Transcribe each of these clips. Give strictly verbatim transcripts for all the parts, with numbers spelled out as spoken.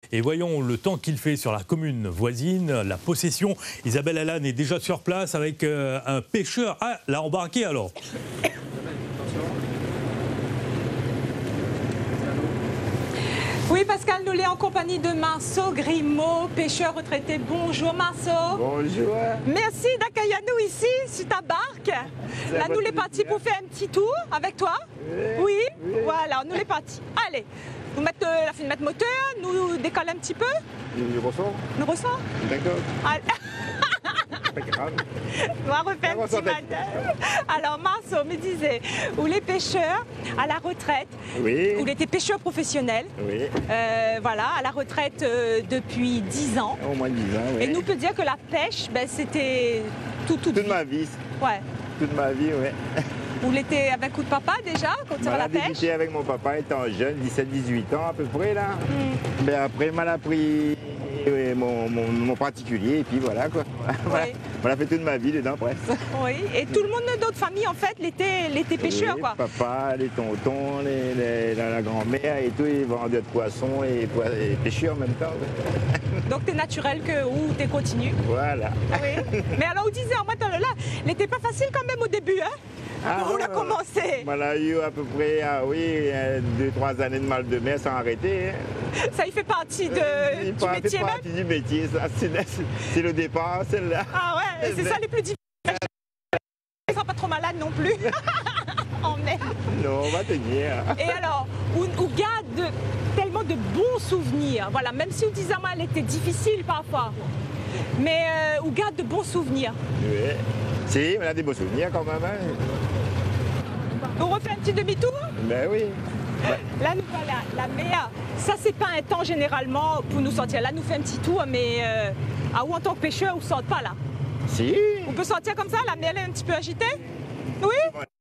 Et voyons le temps qu'il fait sur la commune voisine, la possession. Isabelle Allan est déjà sur place avec euh, un pêcheur. Ah, l'a embarqué alors. Oui, Pascal, nous sommes en compagnie de Marceau Grimaud, pêcheur retraité. Bonjour Marceau. Bonjour. Merci d'accueillir nous ici, sur ta barque. Là, nous sommes partis pour faire un petit tour avec toi. Oui, oui. oui. Voilà, nous sommes partis. Allez, nous mettons euh, la fin de mettre moteur, nous décoller un petit peu. Nous ressort. Nous ressort. D'accord. Allez. Pas grave. On va refaire un petit matin. Alors Marceau me disait, où les pêcheurs à la retraite, oui. où il était pêcheur professionnel, oui. euh, voilà, à la retraite euh, depuis dix ans. Au moins dix ans, oui. Et nous peut dire que la pêche, ben, c'était tout, tout toute vie. ma vie. Ouais. Toute ma vie, oui. Vous l'étiez avec coup de papa déjà, quand tu vas à la pêche? J'étais avec mon papa étant jeune, dix-sept dix-huit ans à peu près là. Mm. Ben, après, il m'a appris oui, mon, mon, mon particulier et puis voilà quoi. Oui. Voilà, fait toute ma vie dedans presque. Oui, et tout le monde de notre famille en fait l'été pêcheur oui, quoi. Papa, les tontons, les, les, la, la grand-mère et tout, ils vendent de poissons et, et pêcheurs en même temps. Donc t'es naturel que ou t'es continu. Voilà. Oui. Mais alors vous disiez en moi là, il n'était pas facile quand même au début hein. Ah, on a commencé. On a eu à peu près, ah, oui, deux, trois années de mal de mer sans arrêter. Hein. Ça, il fait partie de, euh, du pas, métier fait partie du métier, c'est le départ, celle-là. Ah ouais, c'est ça les plus difficiles. Ils ne sont pas trop malades non plus. En mer. Non, on va tenir. Et alors, on, on garde de, tellement de bons souvenirs. Voilà, même si on disait que elle était difficile parfois. Mais euh, on garde de bons souvenirs. Oui. Si, on a des beaux souvenirs quand même. Hein. On refait un petit demi-tour? Ben oui. Là, nous voilà, la mer. Ça, c'est pas un temps généralement pour nous sortir. Là, nous fait un petit tour, mais euh, ah, ou en tant que pêcheur, on ne sort pas là. Si. On peut sortir comme ça, la mer est un petit peu agitée? Oui.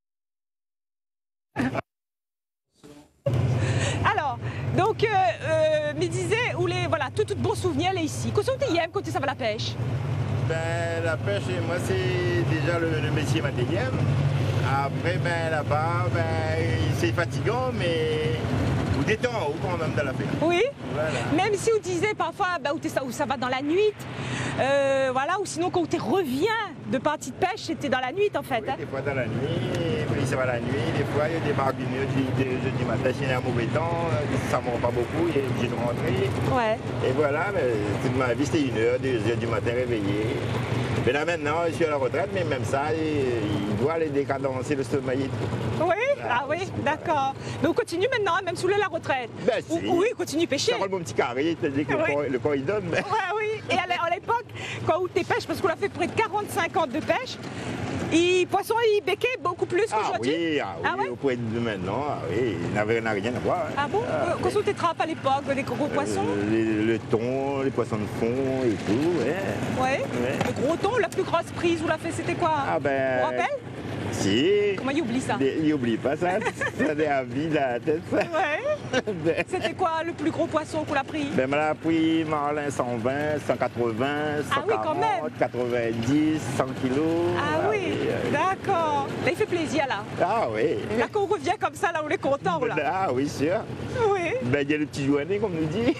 Alors, donc, euh, euh, me disait, où les, voilà, tout, tout bon souvenir là ici. Qu'est-ce que tu aimes quand tu vas à la pêche? Ben, la pêche, moi, c'est déjà le, le métier matériel. Après, ben, là-bas, ben, c'est fatigant, mais vous détend en haut quand même dans la pêche. Oui. Voilà. Même si vous disiez parfois ben, où, ça, où ça va dans la nuit, euh, voilà, ou sinon quand tu reviens de partie de pêche, c'était dans la nuit en fait. Oui, hein. Des fois dans la nuit, oui, ça va la nuit, des fois il y a des marques du jeudi matin, s'il y a un mauvais temps, ça ne monte pas beaucoup, il est obligé de rentrer. Ouais. Et voilà, mais toute ma vie c'était une heure, deux heures du matin réveillé. Mais là maintenant, je suis à la retraite, mais même ça, il, il doit aller décadencer le sommeil et tout. Oui, ah, ah oui, d'accord. Mais on continue maintenant, même sous la retraite. Ben, si. Oui, on continue pêcher. Ça rend mon petit carré, c'est-à-dire que oui. le, corps, le corps il donne. Mais... Ouais, oui, et à l'époque, quand tu pêches, parce qu'on a fait près de quarante-cinq ans de pêche, les poissons, ils béquaient beaucoup plus qu'aujourd'hui. Ah oui, ah oui, ah ouais? Au point de maintenant, ah oui, il n'avait rien à voir. Hein. Ah bon ah, Quand on t'étrape à l'époque, des gros poissons euh, les, Le thon, les poissons de fond et tout, ouais. Ouais. ouais. Le gros thon, la plus grosse prise, vous l'avez fait, c'était quoi? Ah ben... Vous vous rappelez? Si. Comment il oublie ça? Il oublie pas ça, ça est à vie dans la tête. Ça. Ouais. ben... C'était quoi le plus gros poisson qu'on a pris? Ben, on a pris marlin cent vingt, cent quatre-vingts, cent quarante, ah oui, quand même. quatre-vingt-dix, cent kilos. Ah, ah oui, oui. D'accord. Là, il fait plaisir, là. Ah oui. Là, quand on revient comme ça, là, on est content, là. Ah oui, sûr. Oui. Ben, il y a le petit jouanet, comme on nous dit.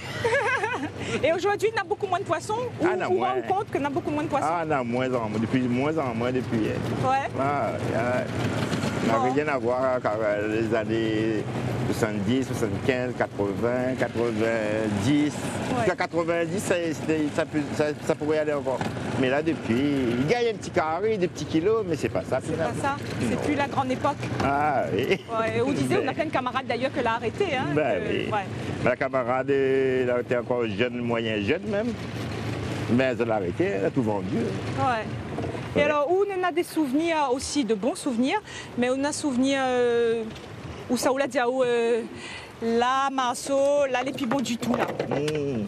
Et aujourd'hui, il y a beaucoup moins de poissons? Ou ah, on rend compte qu'il y a beaucoup moins de poissons? Ah, non, moins en moins, depuis moins en moins depuis. Ouais. Ah, ah, ça n'a rien à voir avec les années soixante-dix, soixante-quinze, quatre-vingts, quatre-vingt-dix. Ouais. Jusqu'à quatre-vingt-dix, ça, ça, ça, ça pourrait aller encore. Mais là, depuis, il gagne un petit carré, des petits kilos, mais c'est pas ça. C'est pas ça. C'est plus la grande époque. Ah oui. Ouais, on disait, on a plein de camarades d'ailleurs que l'a arrêté. Hein, ben que, oui. Ouais. La camarade, elle était encore jeune, moyen jeune même. Mais elle l'a arrêté, elle a tout vendu. Ouais. Et ouais. Alors, où on a des souvenirs aussi, de bons souvenirs, mais on a souvenirs euh, où ça, où l'a dit, où euh, là, Marceau, là, les plus beaux du tout, là. Mmh.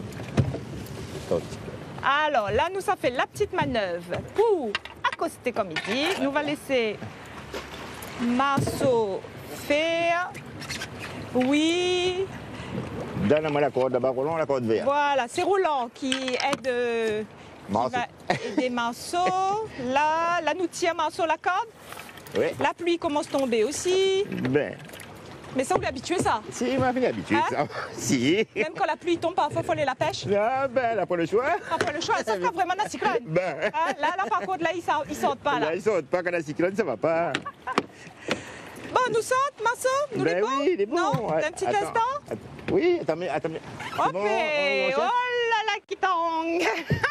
Alors, là, nous, ça fait la petite manœuvre pour accoster, comme il dit. Nous va laisser Marceau faire. Oui. Donne-moi la corde, d'abord, Roland, la corde verte. Voilà, c'est Roland qui aide... Euh, qui va aider Marceau. Là, là, nous tire Marceau la corde. Oui. La pluie commence à tomber aussi. Ben. Mais ça, on est habitué, ça. Si, il m'a fait habitué, Hein? ça. Si. Même quand la pluie tombe, parfois, il faut aller la pêche. Ah ben, elle n'a pas le choix. Après le choix, ça fera vraiment la cyclone. Ben. Hein, là, là, par contre, là, ils sortent, ils sortent pas, là. Là, ils sortent pas quand la cyclone, ça va pas. Bon, nous sortent, Marceau? Nous Ben les bons? oui, il est bon. Non? Ouais. Un petit Attends, instant? attends. Oui, attends, mais attends. mais- Hop, C'est bon, et- on- on oh cherche. là là, qui tangue.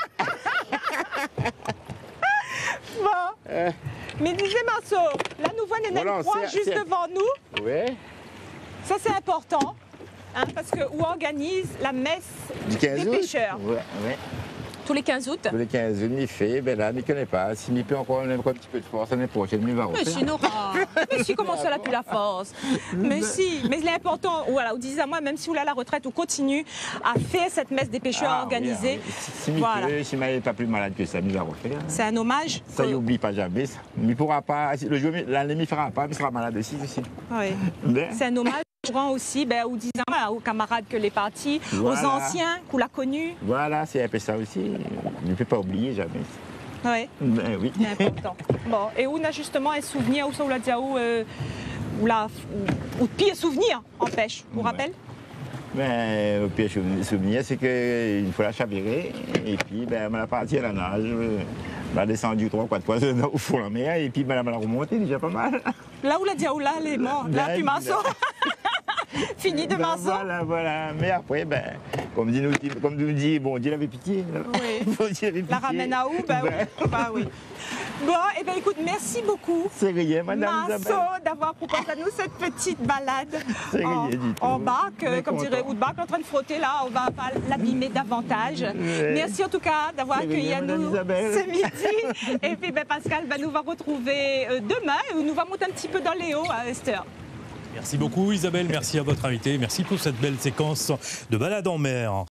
Bon. Euh, Mais disais, Marceau, la nouvelle est Voilà, croix c'est- juste c'est- devant nous. ouais, Ça, c'est important. Hein, parce que où organise la messe du quinze des août. pêcheurs Ouais, ouais. tous les quinze août. Tous les quinze août, il fait, ben là, il ne connaît pas. S'il n'y peut encore, encore un petit peu de force l'année prochaine, il va Mais refaire. si, Nora. Mais si, comment ça, n'a plus la force? Mais si. Mais l'important, voilà, vous disait à moi, même si vous êtes à la retraite, on continue à faire cette messe des pêcheurs Ah, organisée. oui, ah, oui. Si, si Voilà. il peut, s'il n'est pas plus malade que ça, il va refaire. C'est un hommage. Ça, que- il n'oublie pas jamais. Ça. Il ne pourra pas, le jour, l'année, il ne fera pas, mais il sera malade aussi. aussi. Oui. Ben, C'est un hommage je rends aussi ben, aux, disant, aux camarades que les partis, Voilà. aux anciens qu'on l'a connu. Voilà, c'est un peu ça aussi. Il ne peut pas oublier jamais. Oui, Ben oui. c'est important. Bon, et on a justement un souvenir, où ça, on l'a dit, où, euh, où la, où, où de pire souvenir en pêche, vous vous Ouais. rappelez? Ben, au pire souvenir, c'est qu'une fois la chavirée, et puis ben, on a parti à la nage, euh, on a descendu trois, quatre fois au fond de la mer, et puis ben, on a remonté déjà pas mal. Là où la Diaoula, elle est morte, là, Ben, plus Marceau. Fini de Ben, Marceau. Voilà, voilà. Mais après, ben, comme, dit nous, comme nous dit, bon Dieu avait pitié. Oui. Bon Dieu avait La pitié. ramène à où? Ben, Ben, oui. Ben oui. Bon, et bien écoute, merci beaucoup. C'est rien, madame Marceau, Isabelle. d'avoir proposé à nous cette petite balade C'est en, rien du tout. en barque, On est comme dirait content. Woodbark, en train de frotter là, on va pas l'abîmer davantage. Merci en tout cas d'avoir C'est accueilli rien, à madame nous Isabelle. ce midi. Et puis ben, Pascal ben, nous va retrouver euh, demain et on nous va monter un petit peu dans les hauts à Esther. Merci beaucoup Isabelle, merci à votre invité, merci pour cette belle séquence de balade en mer.